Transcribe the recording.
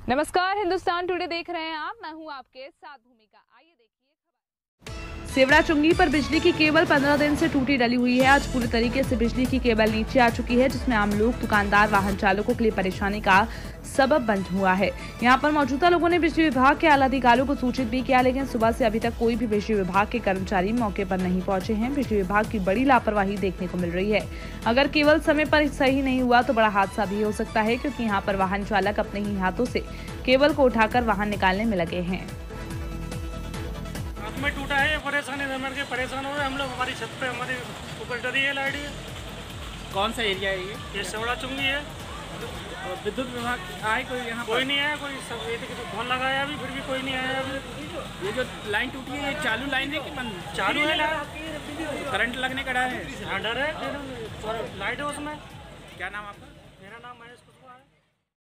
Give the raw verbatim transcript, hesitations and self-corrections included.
नमस्कार, हिंदुस्तान टुडे देख रहे हैं आप। मैं हूं आपके साथ भूमिका। आइए देखिए सेवड़ा चुंगी पर बिजली की केबल पंद्रह दिन से टूटी डली हुई है। आज पूरी तरीके से बिजली की केबल नीचे आ चुकी है, जिसमें आम लोग, दुकानदार, वाहन चालकों के लिए परेशानी का सबब बन हुआ है। यहां पर मौजूदा लोगों ने बिजली विभाग के आला अधिकारियों को सूचित भी किया, लेकिन सुबह से अभी तक कोई भी बिजली विभाग के कर्मचारी मौके पर नहीं पहुंचे हैं। बिजली विभाग की बड़ी लापरवाही देखने को मिल रही है। अगर केबल समय पर सही नहीं हुआ तो बड़ा हादसा भी हो सकता है, क्योंकि यहाँ पर वाहन चालक अपने ही हाथों से केबल को उठाकर वाहन निकालने में लगे हैं। में टूटा है, ये परेशान है, के परेशान हो रहे हैं हम लोग। हमारी छत पे हमारी ऊपर डरी है लाइट। ये कौन सा एरिया है ये? ये सेवड़ा चुंगी है। विद्युत विभाग आए कोई यहाँ? कोई नहीं आया, कोई सब ये तो फोन लगाया अभी, फिर भी कोई नहीं आया अभी। ये जो लाइन टूटी है ये चालू लाइन है कि बंद? चालू है लाइन। करंट लगने का डर है? हाँ, डर है। लाइट है उसमें। क्या नाम आपका? मेरा नाम महेश।